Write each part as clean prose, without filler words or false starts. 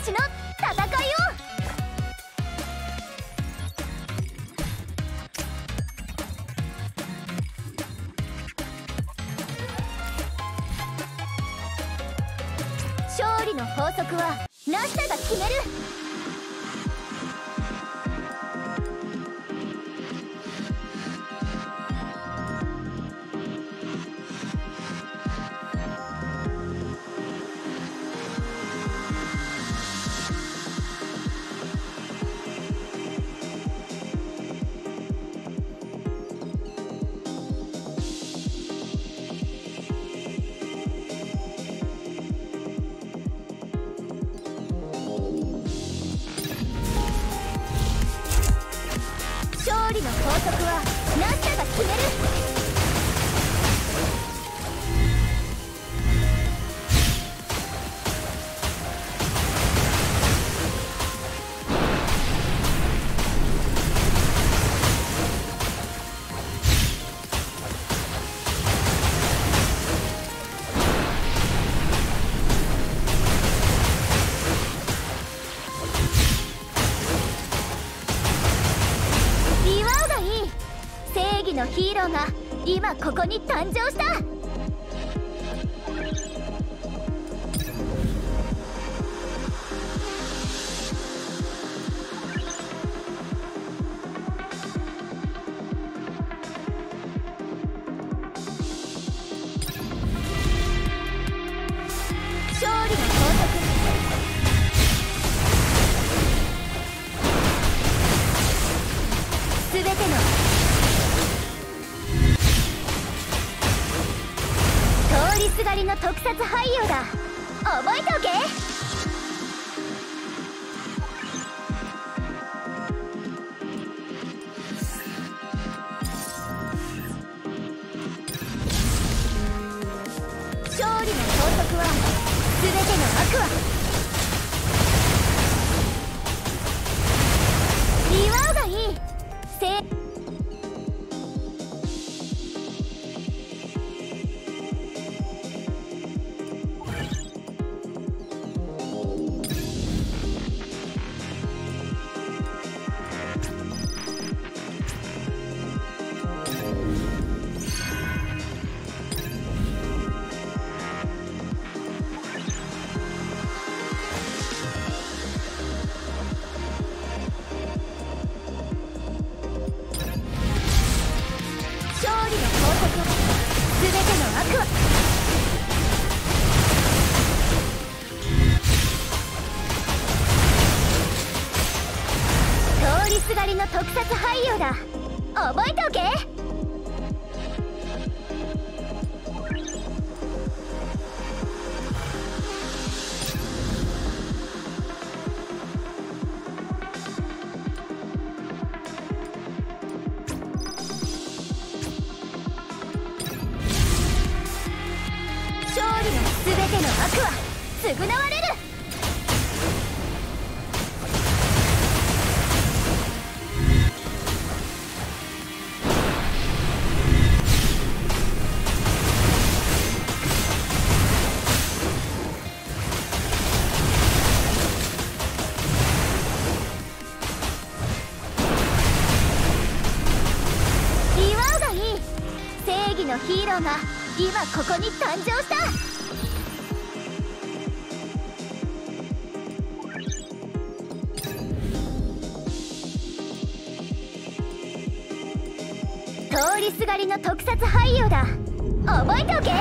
私の戦いを。勝利の法則はナシタが決める。勝利の法則はナシタが決める。正義のヒーローが今ここに誕生した。勝利の法則。すべての通りすがりの特撮俳優だ。覚えておけ。勝利の法則は全ての悪は祝うがいい。すべての悪は通りすがりの特撮俳優だ。覚えておけ。勝利のすべての悪は償われる。祝うがいい。正義のヒーローが今ここに誕生した。通りすがりの特撮俳優だ。覚えておけ。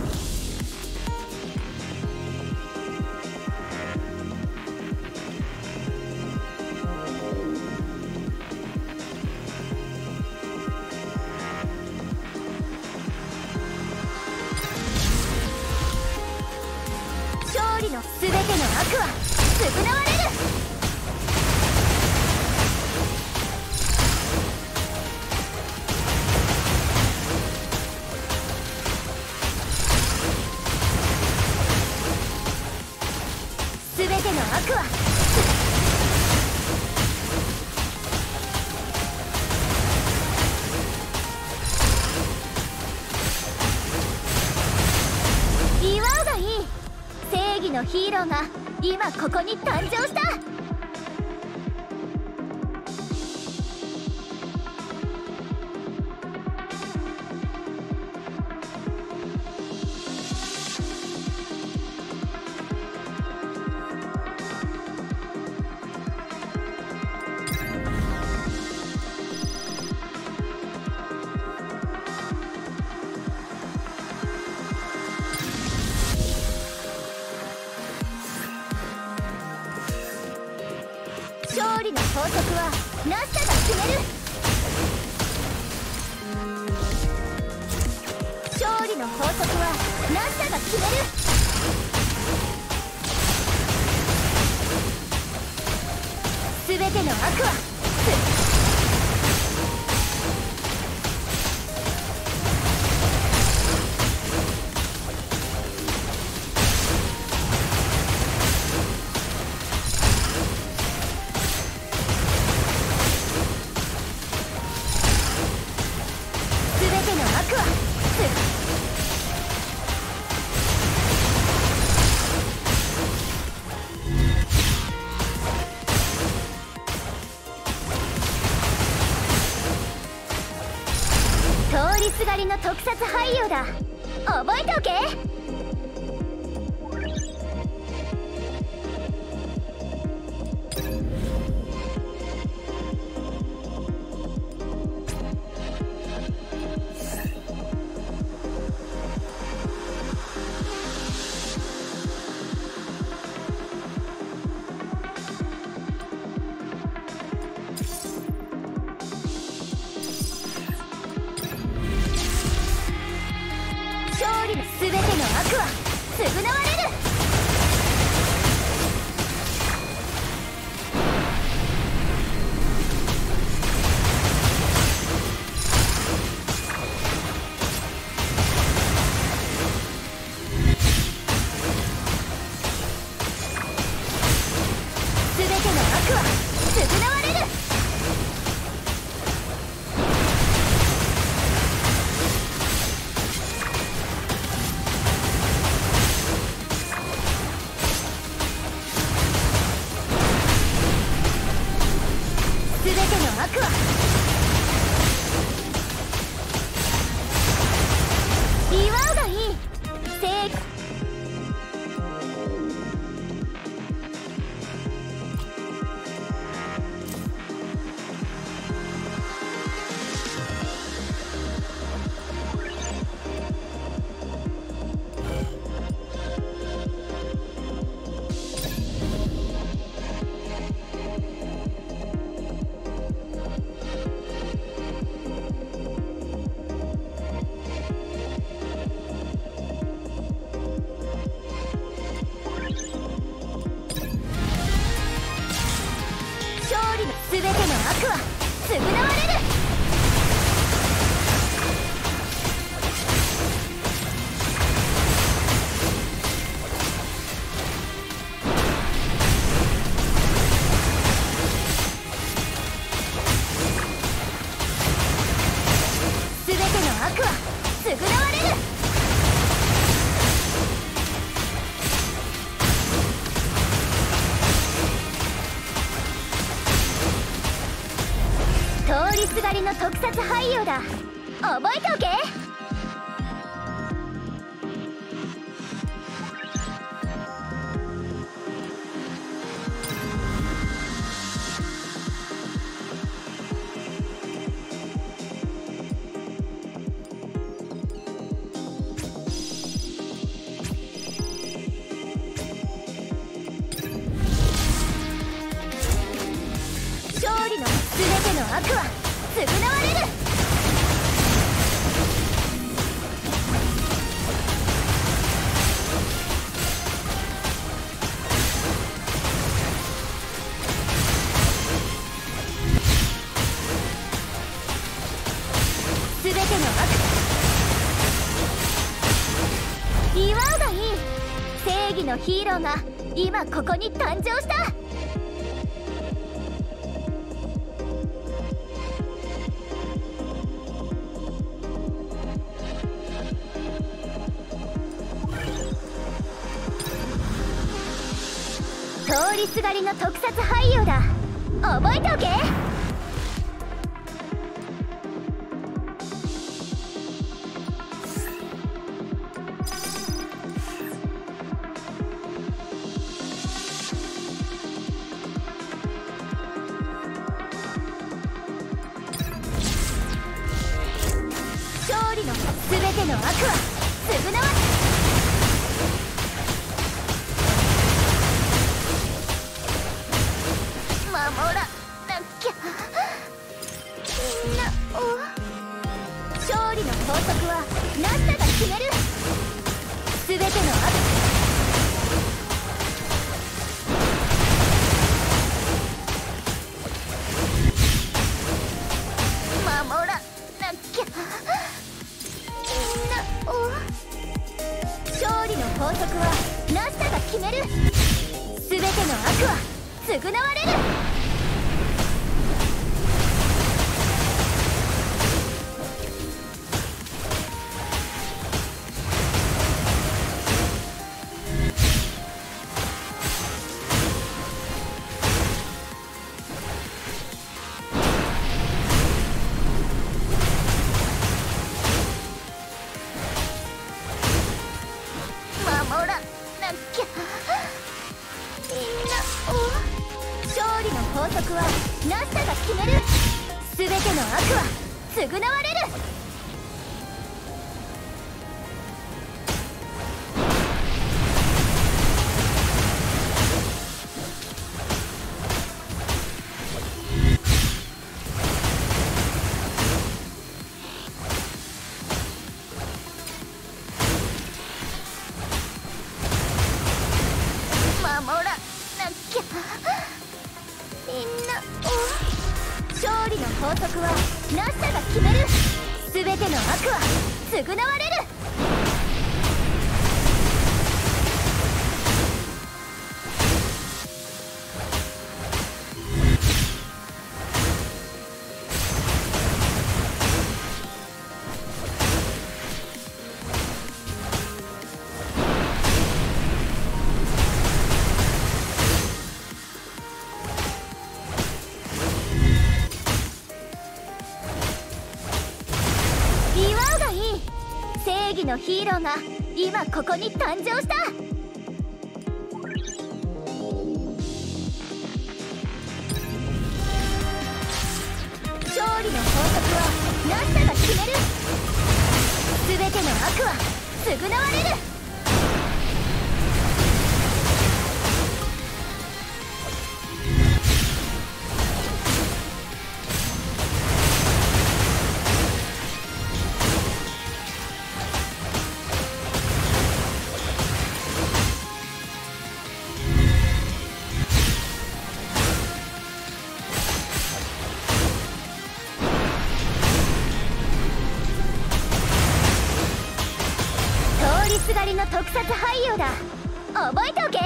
勝利のすべての悪は償われる。すべての悪は祝うがいい。正義のヒーローが今ここに誕生した。勝利の法則はナッサが決める。勝利の法則はナッサが決める。すべての悪は通りすがりの特撮俳優だ。覚えておけ。勝利のすべての悪は償われる。すべての悪は償われる。すべての悪は祝うがいい。正義すべての悪は償われる。すべての悪は償われる。通りすがりの特撮俳優だ。覚えておけ。勝利のすべての悪は償われる。すべての悪祝うがいい。正義のヒーローが今ここに誕生した。 通りすがりの特撮俳優だ。覚えておけ。勝利の全ての悪は償わ守らなきゃ。みんなを勝利の法則はナスタが決める。全ての悪守らなきゃ。みんなを勝利の法則はナスタが決める。全ての悪は償われる。守らなきゃ。みんなを勝利の法則はナスタが決める。全ての悪は償われる。守らなきゃ。みんなを勝利の法則はナスタが決める。全ての悪は償われる。祝うがいい。正義のヒーローが今ここに誕生した。勝利の法則はナスタが決める。全ての悪は償われる。通りすがりの特撮俳優だ。覚えておけ。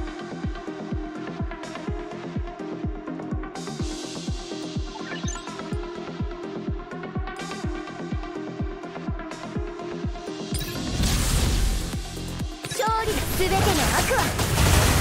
勝利の全ての悪は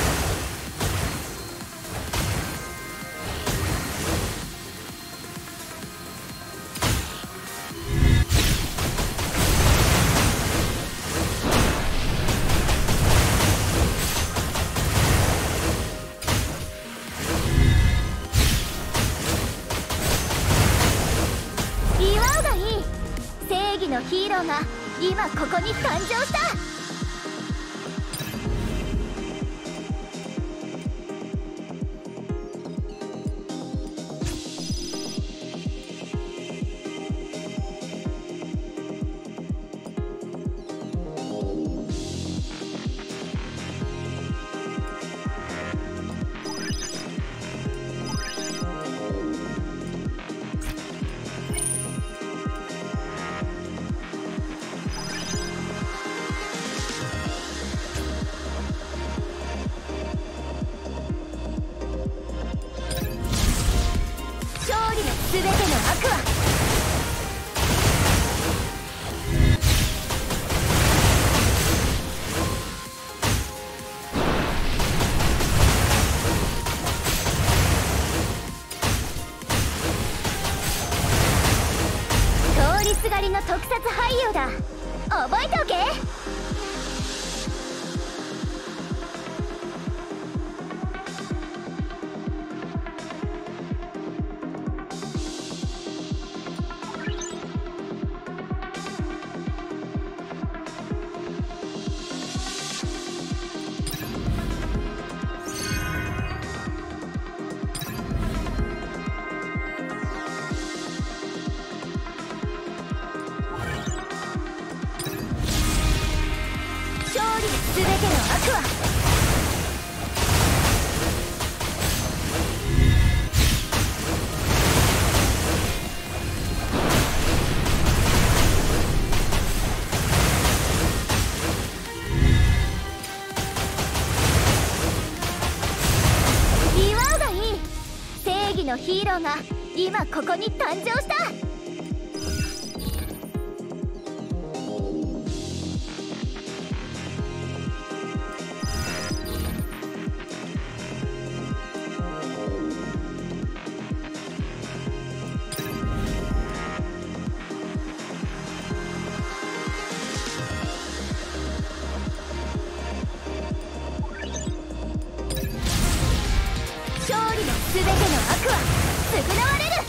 祝うがいい。正義のヒーローが今ここに誕生した。 りすがりの特撮俳優だ。覚えておけ。全ての悪は祝うがいい。正義のヒーローが今ここに誕生した。全ての悪は償われる。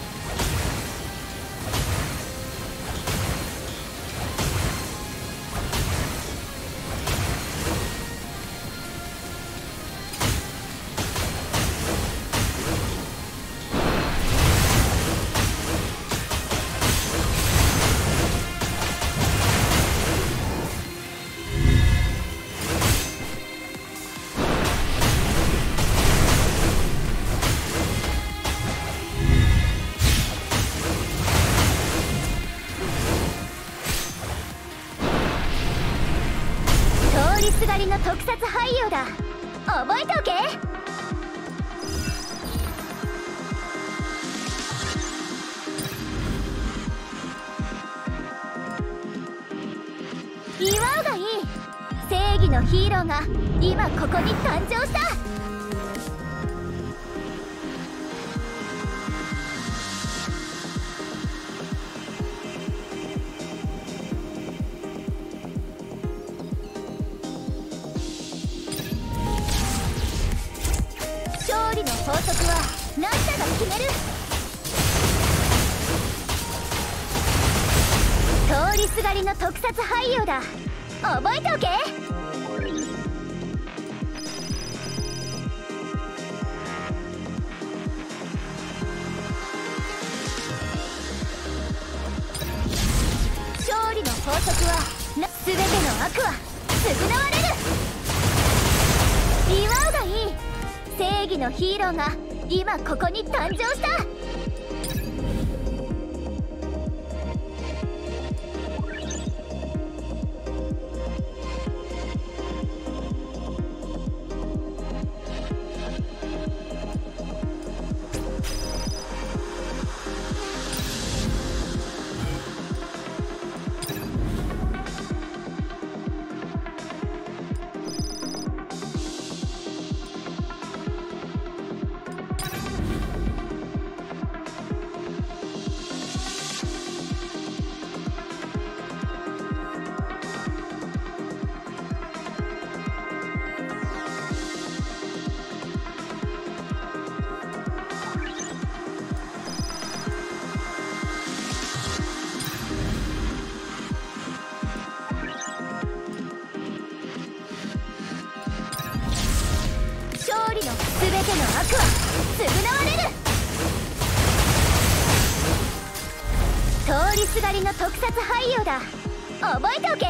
通りすがりの特撮俳優だ。覚えておけ。祝うがいい。正義のヒーローが今ここに誕生した。勝利の法則はナスタが決める。通りすがりの特撮俳優だ。覚えておけ。勝利の法則は全ての悪は償われる。祝うがいい。正義のヒーローが今ここに誕生した。勝利の全ての悪は償われる。通りすがりの特撮俳優だ。覚えておけ。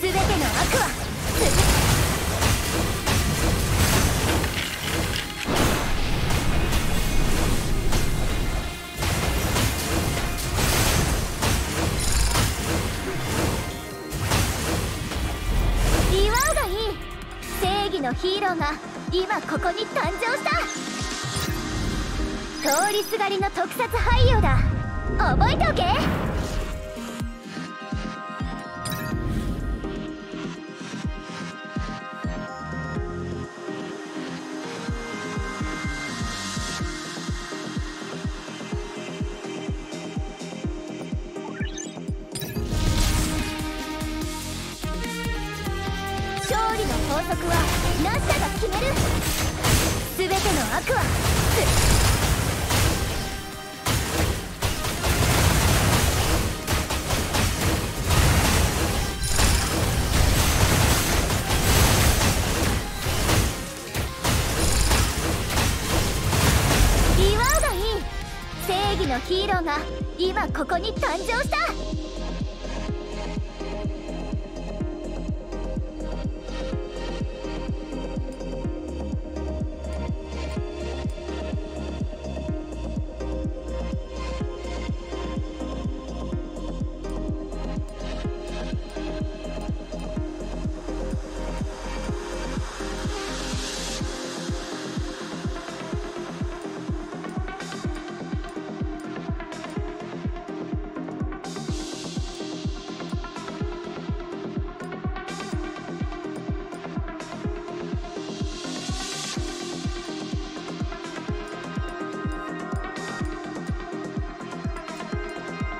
全ての悪は祝うがいい。正義のヒーローが今ここに誕生した。通りすがりの特撮俳優だ。覚えておけ。勝利の法則はナッサが決める。全ての悪は祝うがいい。正義のヒーローが今ここに誕生した。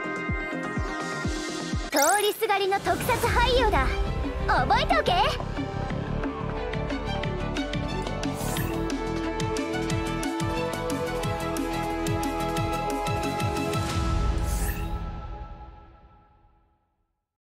通りすがりの特撮俳優だ。覚えておけ。